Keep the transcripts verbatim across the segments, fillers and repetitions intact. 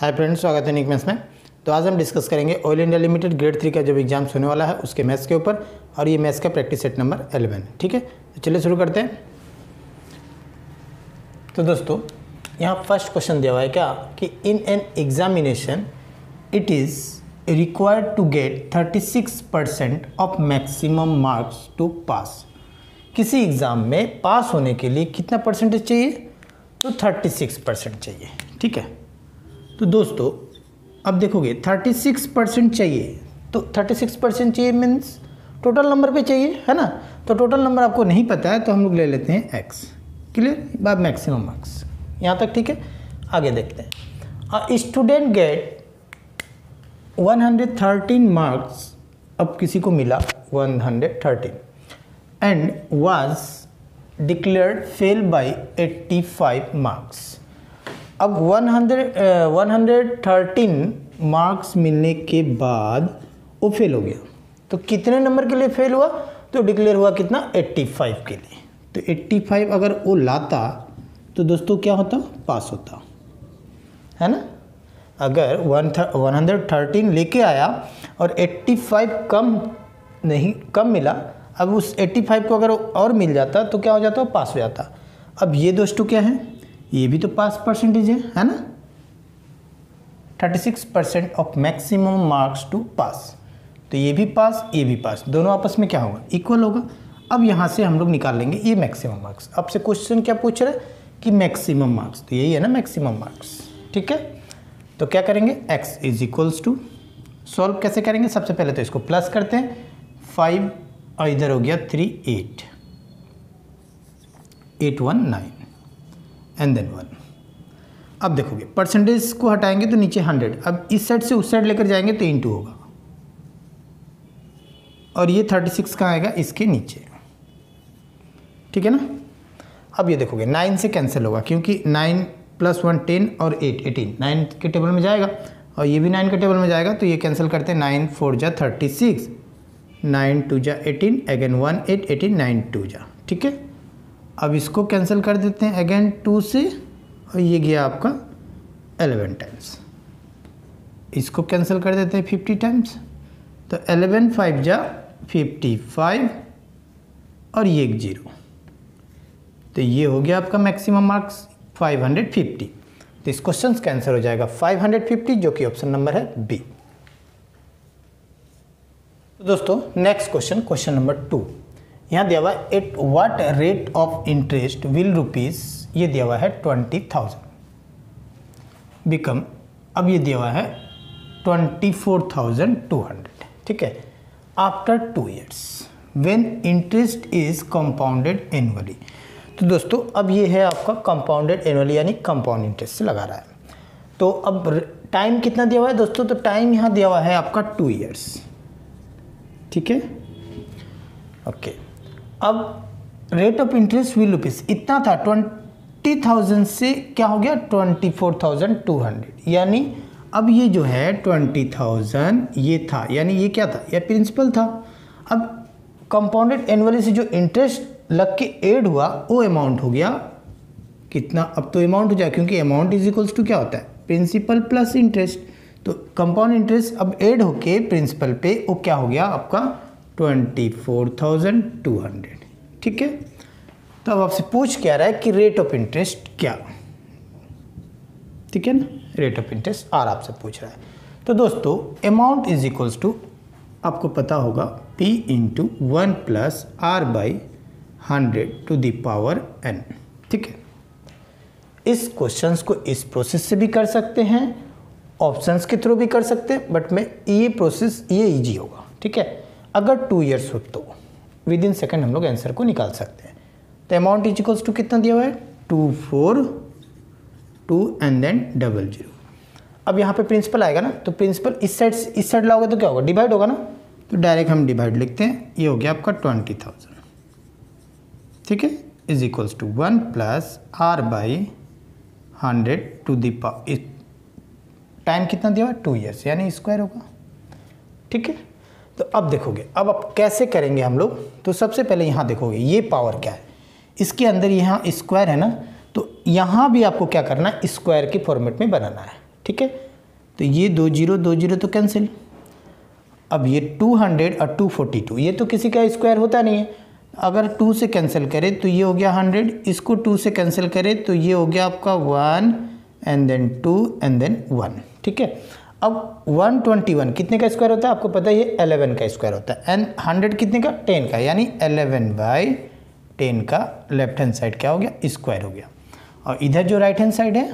Hi friends, स्वागत है नीक मैथ्स में। तो आज हम डिस्कस करेंगे oil India limited grade three का जब एग्जाम्स होने वाला है उसके मैथ्स के ऊपर, और ये मैथ्स का प्रैक्टिस सेट नंबर इलेवन। ठीक है, तो चलिए शुरू करते हैं। तो दोस्तों यहाँ फर्स्ट क्वेश्चन दिया हुआ है क्या कि in an examination it is required to get thirty six percent of maximum marks to pass. किसी एग्ज़ाम में पास होने के लिए कितना परसेंटेज चाहिए? तो थर्टी सिक्स परसेंट चाहिए। ठीक है, तो दोस्तों अब देखोगे थर्टी सिक्स परसेंट चाहिए, तो थर्टी सिक्स परसेंट चाहिए मीन्स टोटल नंबर पे चाहिए, है ना। तो टोटल नंबर आपको नहीं पता है तो हम लोग ले लेते हैं x. Clear by maximum marks, यहाँ तक ठीक है। आगे देखते हैं। Student get one hundred thirteen marks, अब किसी को मिला one hundred thirteen and was declared fail by eighty five marks. अब one hundred one hundred thirteen marks मिलने के बाद वो फेल हो गया, तो कितने नंबर के लिए फेल हुआ? तो डिक्लेयर हुआ कितना? पचासी के लिए। तो पचासी अगर वो लाता तो दोस्तों क्या होता? पास होता, है ना। अगर वन हंड्रेड थर्टीन लेके आया और पचासी कम नहीं कम मिला, अब उस पचासी को अगर और मिल जाता तो क्या हो जाता? पास हो जाता। अब ये दोस्तों क्या है? ये भी तो पास परसेंटेज है, है ना। Thirty six percent of maximum marks to pass, तो ये भी पास ये भी पास, दोनों आपस में क्या होगा? इक्वल होगा। अब यहाँ से हम लोग निकाल लेंगे ये मैक्सिमम मार्क्स। आपसे क्वेश्चन क्या पूछ रहा है कि मैक्सिमम मार्क्स, तो यही है ना मैक्सिमम मार्क्स। ठीक है, तो क्या करेंगे? x is equals to, solve कैसे करेंगे? सबसे पहले तो इसको प्लस करते हैं, फाइव और इधर हो गया three, eight, eight one nine and then one. अब देखोगे परसेंटेज को हटाएंगे तो नीचे हंड्रेड, अब इस साइड से उस साइड लेकर जाएंगे तो इंटू होगा, और ये थर्टी सिक्स कहाँ आएगा? इसके नीचे। ठीक है ना। अब ये देखोगे नाइन से कैंसिल होगा, क्योंकि नाइन प्लस वन टेन और एट एटीन, नाइन के टेबल में जाएगा और ये भी नाइन के टेबल में जाएगा, तो ये कैंसिल करते हैं। नाइन फोर जा थर्टी सिक्स, नाइन टू जा eighteen, again one eight eighteen, nine two जा। ठीक है, अब इसको कैंसिल कर देते हैं अगेन टू से, और ये गया आपका एलेवन टाइम्स। इसको कैंसिल कर देते हैं फिफ्टी टाइम्स, तो एलेवन फाइव जा फिफ्टी फाइव और ये एक जीरो, तो ये हो गया आपका maximum marks five hundred fifty. तो इस क्वेश्चन का आंसर हो जाएगा फाइव हंड्रेड फिफ्टी, जो कि ऑप्शन नंबर है बी। तो दोस्तों next question, question number two, यहाँ दिया हुआ है at what rate of interest will rupees, ये दिया हुआ है ट्वेंटी थाउजेंड बिकम, अब ये दिया हुआ है twenty four thousand two hundred. ठीक है, after two years when interest is compounded annually. तो दोस्तों अब ये है आपका कंपाउंडेड एनुअली, यानी कंपाउंड इंटरेस्ट से लगा रहा है। तो अब टाइम कितना दिया हुआ है दोस्तों? तो टाइम यहाँ दिया हुआ है आपका टू ईयर्स। ठीक है, ओके। अब rate of interest will rupees इतना था, ट्वेंटी थाउजेंड से क्या हो गया? Twenty four thousand two hundred, यानी अब ये जो है ट्वेंटी थाउजेंड ये था, यानी ये क्या था? ये प्रिंसिपल था। अब कंपाउंडेड एनुअली से जो इंटरेस्ट लग के ऐड हुआ वो अमाउंट हो गया कितना? अब तो अमाउंट हो जाए, क्योंकि अमाउंट इज इक्वल्स टू क्या होता है? Principal plus interest. तो कंपाउंड इंटरेस्ट अब ऐड होके प्रिंसिपल पे वो क्या हो गया आपका? Twenty four thousand two hundred. ठीक है, तो अब आपसे पूछ क्या रहा है कि रेट ऑफ इंटरेस्ट क्या? ठीक है ना, रेट ऑफ इंटरेस्ट आर आपसे पूछ रहा है। तो दोस्तों अमाउंट इज इक्वल्स टू, आपको पता होगा, P into one plus R by hundred to the power n। ठीक है, इस क्वेश्चंस को इस प्रोसेस से भी कर सकते हैं, ऑप्शंस के थ्रू भी कर सकते हैं, बट में ये प्रोसेस ये इजी होगा। ठीक है, अगर टू ईयर्स हो तो विद इन सेकेंड हम लोग आंसर को निकाल सकते हैं। तो अमाउंट इज इक्वल्स टू कितना दिया हुआ है? Two four two and then double zero. अब यहाँ पे प्रिंसिपल आएगा ना, तो प्रिंसिपल इस साइड से इस साइड लाओगे तो क्या होगा? डिवाइड होगा ना, तो डायरेक्ट हम डिवाइड लिखते हैं। ये हो गया आपका ट्वेंटी थाउजेंड। ठीक है, is equals to one plus R by hundred to the power, time कितना दिया हुआ? टू ईयर्स, यानी स्क्वायर होगा। ठीक है, तो अब देखोगे अब आप कैसे करेंगे हम लोग। तो सबसे पहले यहाँ देखोगे ये पावर क्या है, इसके अंदर यहाँ स्क्वायर है ना, तो यहाँ भी आपको क्या करना है? स्क्वायर की फॉर्मेट में बनाना है। ठीक है, तो ये दो जीरो दो जीरो तो कैंसिल। अब ये टू हंड्रेड और टू फोर्टी टू, ये तो किसी का स्क्वायर होता नहीं है, अगर टू से कैंसिल करें तो ये हो गया हंड्रेड, इसको टू से कैंसिल करें तो ये हो गया आपका one and then two and then one. ठीक है, अब वन ट्वेंटी वन कितने का स्क्वायर होता है आपको पता है, ये इलेवन का स्क्वायर होता है, एंड हंड्रेड कितने का, टेन का, यानी इलेवन बाई टेन का लेफ्ट हैंड साइड क्या हो गया, स्क्वायर हो गया। और इधर जो राइट हैंड साइड है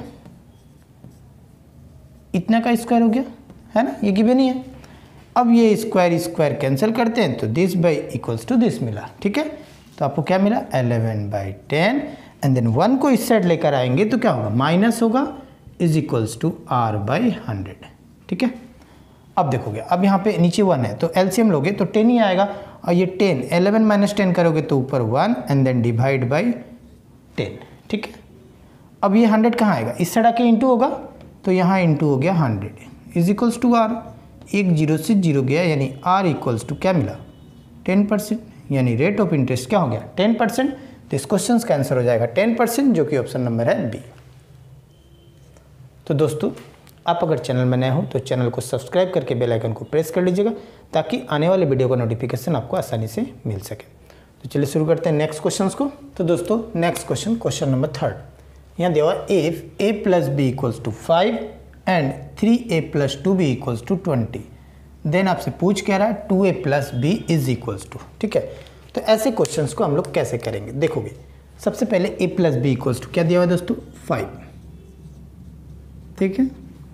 इतना का स्क्वायर हो गया, है ना, ये गिवन ही है। अब ये स्क्वायर स्क्वायर कैंसिल करते हैं तो this by equals to this मिला। ठीक है, तो आपको क्या मिला, eleven by ten, and then one को इस साइड लेकर आएंगे तो क्या होगा, माइनस होगा, is equals to R by hundred. ठीक है, अब देखोगे, अब यहाँ पे नीचे वन है तो एलसीएम लोगे तो टेन ही आएगा, और ये टेन इलेवन माइनस टेन करोगे तो ऊपर one and then divide by ten. ठीक है, अब ये हंड्रेड कहाँ आएगा, इस साइड आके इंटू होगा तो यहाँ इंटू हो गया hundred is equals to R, एक जीरो से जीरो गया यानी आर इक्वल्स टू क्या मिला, टेन परसेंट, यानी रेट ऑफ इंटरेस्ट क्या हो गया, टेन परसेंट। तो इस क्वेश्चन का आंसर हो जाएगा टेन परसेंट, जो कि ऑप्शन नंबर है बी। तो दोस्तों, आप अगर चैनल में नए हो तो चैनल को सब्सक्राइब करके बेल आइकन को प्रेस कर लीजिएगा ताकि आने वाले वीडियो का नोटिफिकेशन आपको आसानी से मिल सके। तो चलिए शुरू करते हैं नेक्स्ट क्वेश्चन को। तो दोस्तों, next question, question number third, यहाँ दिया हुआ if A plus B equals to five and three A plus two B equals to twenty, then आपसे पूछ कह रहा है two A plus B is equals to. ठीक है, तो ऐसे क्वेश्चंस को हम लोग कैसे करेंगे, देखोगे सबसे पहले A plus B equals to क्या दिया हुआ है दोस्तों, फाइव। ठीक है,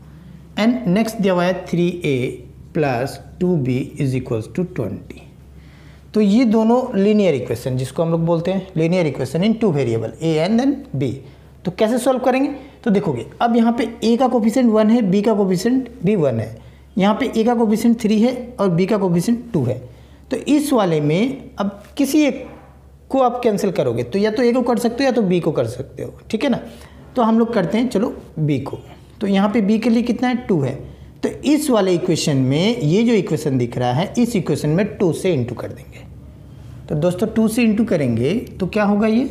एंड नेक्स्ट दिया हुआ है three A plus two B is equals to twenty. तो ये दोनों लीनियर इक्वेशन, जिसको हम लोग बोलते हैं linear equation in two variable A and then B. तो कैसे सॉल्व करेंगे, तो देखोगे अब यहाँ पे ए का कोफिशिएंट वन है, बी का कोफिशिएंट भी वन है, यहाँ पे ए का कोफिशिएंट थ्री है और बी का कोफिशिएंट टू है। तो इस वाले में अब किसी एक को आप कैंसिल करोगे तो या तो ए को कर सकते हो या तो बी को कर सकते हो। ठीक है ना, तो हम लोग करते हैं चलो बी को। तो यहाँ पे बी के लिए कितना है, टू है। तो इस वाले इक्वेशन में ये जो इक्वेशन दिख रहा है, इस इक्वेशन में टू से इंटू कर देंगे। तो दोस्तों टू से इंटू करेंगे तो क्या होगा, ये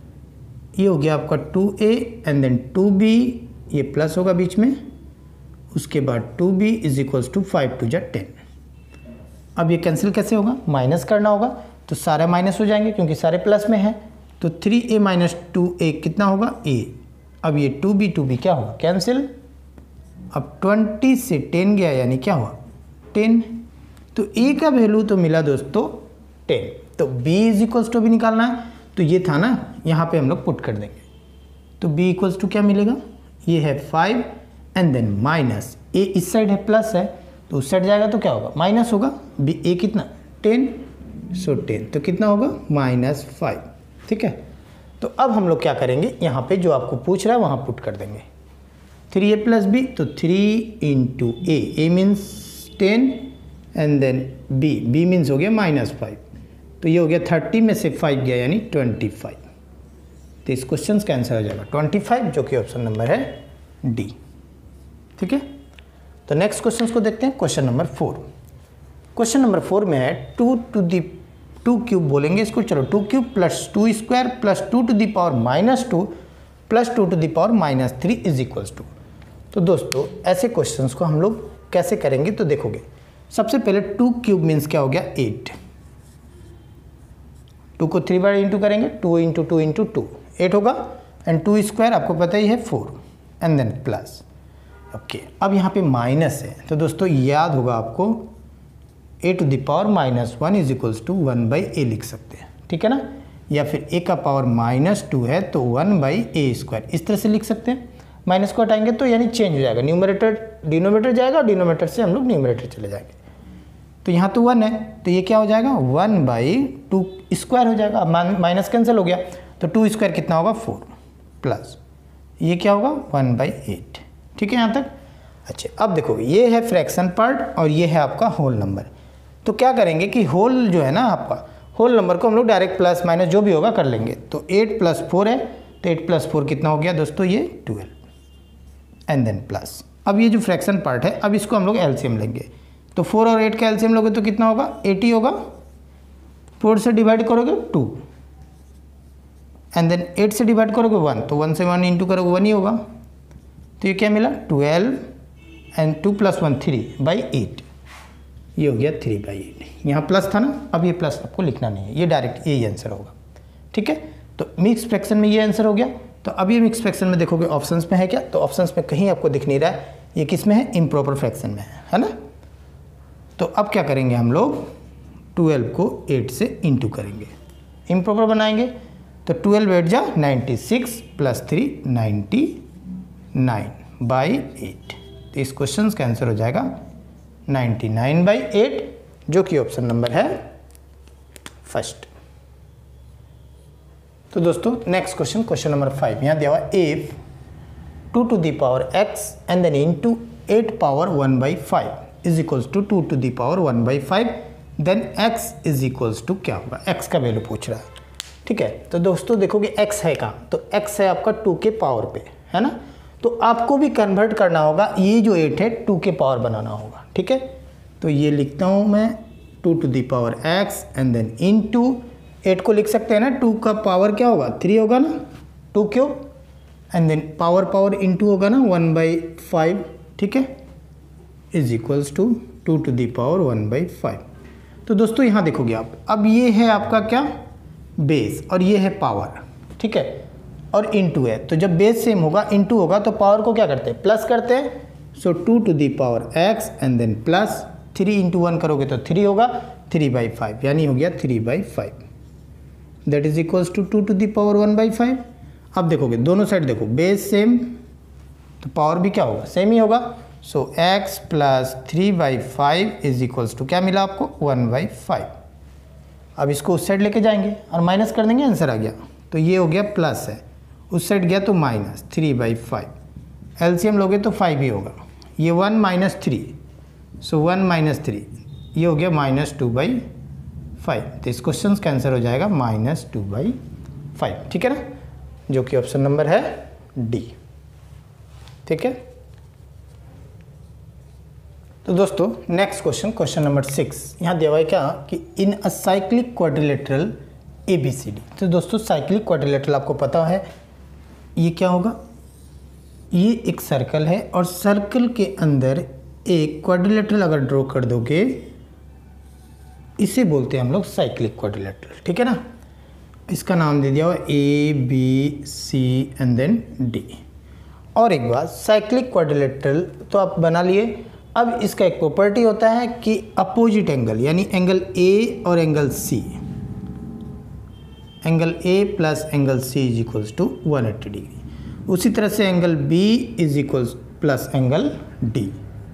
ये हो गया आपका two A and then two B, ये प्लस होगा बीच में, उसके बाद two B is equals to five two जा टेन। अब ये कैंसिल कैसे होगा, माइनस करना होगा, तो सारे माइनस हो जाएंगे क्योंकि सारे प्लस में है। तो three A minus two A कितना होगा, ए। अब ये टू बी टू बी क्या होगा, कैंसिल। अब ट्वेंटी से टेन गया यानी क्या हुआ, टेन। तो ए का वैल्यू तो मिला दोस्तों टेन। तो b इज इक्वल्स टू भी निकालना है, तो ये था ना, यहाँ पे हम लोग पुट कर देंगे। तो b इक्वल्स टू क्या मिलेगा, ये है five and then minus A, इस साइड है प्लस है तो उस साइड जाएगा तो क्या होगा, माइनस होगा। बी ए कितना, टेन, सो टेन, तो कितना होगा, माइनस फाइव। ठीक है, तो अब हम लोग क्या करेंगे, यहाँ पे जो आपको पूछ रहा है वहाँ पुट कर देंगे। थ्री ए प्लस बी, तो three into a, a means ten and then b, b means हो गया माइनस फाइव। तो ये हो गया थर्टी में से फाइव गया यानी ट्वेंटी फाइव। तो इस क्वेश्चन का आंसर हो जाएगा ट्वेंटी फाइव, जो कि ऑप्शन नंबर है डी। ठीक है, तो नेक्स्ट क्वेश्चन को देखते हैं, question number four. Question number four में है two to the two cube बोलेंगे इसको, चलो two cube plus two square plus two to the power minus two plus two to the power minus three is equals to. तो दोस्तों ऐसे questions को हम लोग कैसे करेंगे, तो देखोगे सबसे पहले टू क्यूब मीन्स क्या हो गया, एट। टू को थ्री बार इंटू करेंगे, two into two into two, eight होगा। एंड टू स्क्वायर आपको पता ही है four and then plus. Okay, अब यहाँ पे माइनस है तो दोस्तों याद होगा आपको, a to the power minus one is equals to one by a लिख सकते हैं। ठीक है ना, या फिर ए का पावर माइनस टू है तो वन बाई ए स्क्वायर, इस तरह से लिख सकते हैं। माइनस को हटाएंगे तो यानी चेंज हो जाएगा, न्यूमरेटर डिनोमिनेटर जाएगा, डिनोमिनेटर से हम लोग न्यूमरेटर चले जाएंगे। तो यहाँ तो वन है तो ये क्या हो जाएगा, वन बाई टू स्क्वायर हो जाएगा। अब माइनस कैंसिल हो गया तो टू स्क्वायर कितना होगा, फोर, प्लस ये क्या होगा, वन बाई एट। ठीक है यहाँ तक। अच्छा, अब देखो ये है फ्रैक्शन पार्ट और ये है आपका होल नंबर। तो क्या करेंगे कि होल जो है ना आपका, होल नंबर को हम लोग डायरेक्ट प्लस माइनस जो भी होगा कर लेंगे। तो एट प्लस फोर है तो एट प्लस फोर कितना हो गया दोस्तों, ये ट्वेल्व एंड देन प्लस। अब ये जो फ्रैक्शन पार्ट है, अब इसको हम लोग एलसीएम लेंगे। तो फोर और एट का एलसीएम लोगे तो कितना होगा, एटी होगा। फोर से डिवाइड करोगे टू एंड देन एट से डिवाइड करोगे वन, तो वन से वन इंटू करोगे वन ही होगा। तो ये क्या मिला, twelve and two plus one three by eight, ये हो गया थ्री बाई एट। यहाँ प्लस था ना, अब ये प्लस आपको लिखना नहीं है, ये डायरेक्ट यही आंसर होगा। ठीक है, तो मिक्स फ्रैक्शन में ये आंसर हो गया। तो अब ये मिक्स फ्रैक्शन में देखोगे ऑप्शंस में है क्या, तो ऑप्शंस में कहीं आपको दिख नहीं रहा है, ये किस में है, इम्प्रॉपर फ्रैक्शन में है, है ना। तो अब क्या करेंगे हम लोग, ट्वेल्व को एट से इंटू करेंगे, इम्प्रॉपर बनाएंगे। तो ट्वेल्व एट जा ninety six plus three ninety nine by eight. तो इस क्वेश्चन का आंसर हो जाएगा नाइन्टी नाइन बाई एट, जो कि ऑप्शन नंबर है फर्स्ट। तो दोस्तों next question, question number five, यहाँ दिया हुआ if two to the power x and then into eight power one by five is equals to two to the power one by five, then x is equals to क्या होगा, x का value पूछ रहा है। ठीक है, तो दोस्तों देखोगे x है कहाँ, तो x है आपका टू के पावर पे, है ना। तो आपको भी कन्वर्ट करना होगा, ये जो एट है टू के पावर बनाना होगा। ठीक है, तो ये लिखता हूँ मैं two to the power x and then into eight को लिख सकते हैं ना, टू का पावर क्या होगा, थ्री होगा ना, टू क्यों, and then power power into होगा ना, वन बाई फाइव। ठीक है, is equals to two to the power one by five. तो दोस्तों यहाँ देखोगे आप, अब ये है आपका क्या, बेस, और ये है पावर। ठीक है, और इनटू है, तो जब बेस सेम होगा इनटू होगा तो पावर को क्या करते हैं, प्लस करते हैं। So two to the power x and then plus three into one करोगे तो थ्री होगा, थ्री बाई फाइव, यानी हो गया three by five, that is equals to two to the power one by five. अब देखोगे दोनों साइड देखो, बेस सेम तो पावर भी क्या होगा, सेम ही होगा। So x plus three by five is equals to क्या मिला आपको, वन बाई फाइव। अब इसको उस साइड लेके जाएंगे और माइनस कर देंगे, आंसर आ गया। तो ये हो गया प्लस है, उस साइड गया तो minus, three by five. LCM लोगे तो फाइव ही होगा, ये one minus three, so one minus three, ये हो गया माइनस टू बाई फाइव। तो इस क्वेश्चन का आंसर हो जाएगा माइनस टू बाई फाइव। ठीक है ना, जो कि ऑप्शन नंबर है डी। ठीक है, तो दोस्तों next question, question number six, यहाँ दिया हुआ है क्या कि in a cyclic quadrilateral A B C D. तो दोस्तों साइक्लिक क्वाड्रिलेटरल आपको पता है ये क्या होगा, ये एक सर्कल है और सर्कल के अंदर एक क्वाड्रिलेटरल अगर ड्रॉ कर दोगे, इसे बोलते हैं हम लोग साइक्लिक क्वाड्रिलेटरल। ठीक है ना, इसका नाम दे दिया हुआ A B C and then D. और एक बात, साइक्लिक क्वाड्रिलेटरल तो आप बना लिए। अब इसका एक प्रॉपर्टी होता है कि अपोजिट एंगल, यानी एंगल ए और angle C, angle A plus angle C is equals to one eighty degree. उसी तरह से angle B is equals plus angle D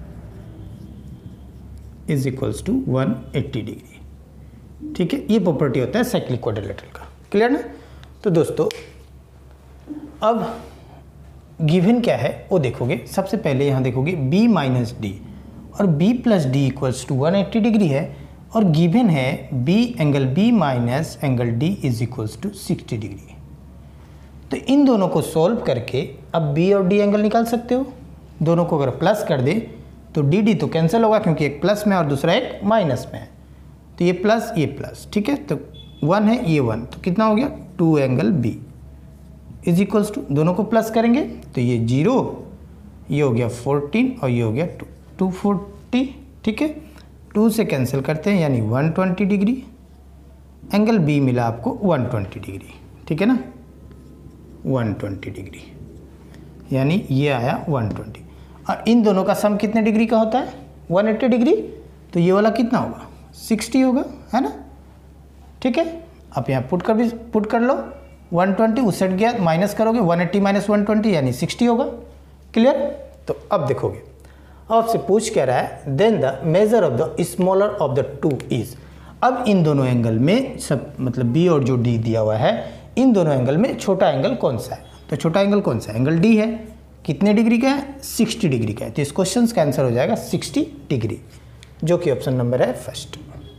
is equals to one eighty degree. ठीक है, ये प्रॉपर्टी होता है साइक्लिक क्वाड्रिलेटरल का। क्लियर ना। तो दोस्तों अब गिवन क्या है वो देखोगे। सबसे पहले यहाँ देखोगे b माइनस डी और b plus D equals to one eighty degree है, और गिवन है b angle b minus angle d is equals to sixty degree. तो इन दोनों को सॉल्व करके अब b और d एंगल निकाल सकते हो। दोनों को अगर प्लस कर दे तो डी डी तो कैंसिल होगा, क्योंकि एक प्लस में और दूसरा एक माइनस में है। तो ये प्लस ये प्लस, ठीक है, तो वन है ये वन, तो कितना हो गया two angle B is equals to, दोनों को प्लस करेंगे तो ये जीरो, ये हो गया फोर्टीन और ये हो गया टू, टू फोर्टी। ठीक है, टू से कैंसिल करते हैं यानी one twenty degree. Angle B मिला आपको वन ट्वेंटी डिग्री। ठीक है ना, वन ट्वेंटी डिग्री, यानी ये आया वन ट्वेंटी। और इन दोनों का सम कितने डिग्री का होता है, वन एट्टी डिग्री। तो ये वाला कितना होगा, सिक्सटी होगा, है ना। ठीक है, आप यहाँ पुट कर भी पुट कर लो, वन ट्वेंटी उस सेट गया, माइनस करोगे one eighty minus one twenty यानी सिक्सटी होगा। क्लियर। तो अब देखोगे आपसे पूछ क्या रहा है, then the measure of the smaller of the two is. अब इन दोनों एंगल में सब मतलब बी और जो डी दिया हुआ है, इन दोनों एंगल में छोटा एंगल कौन सा है। तो छोटा एंगल कौन सा है, एंगल डी है। कितने डिग्री का है, सिक्सटी डिग्री का है। तो इस क्वेश्चन का आंसर हो जाएगा सिक्सटी डिग्री, जो कि ऑप्शन नंबर है फर्स्ट।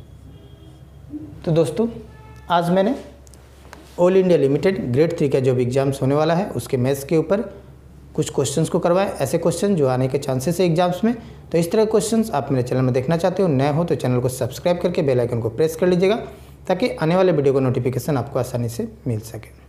तो दोस्तों आज मैंने all India limited grade three का जो भी एग्जाम्स होने वाला है उसके मैथ्स के ऊपर कुछ क्वेश्चंस को करवाए, ऐसे क्वेश्चन जो आने के चांसेस है एग्जाम्स में। तो इस तरह के क्वेश्चंस आप मेरे चैनल में देखना चाहते हो, नए हो तो चैनल को सब्सक्राइब करके बेल आइकन को प्रेस कर लीजिएगा, ताकि आने वाले वीडियो का नोटिफिकेशन आपको आसानी से मिल सके।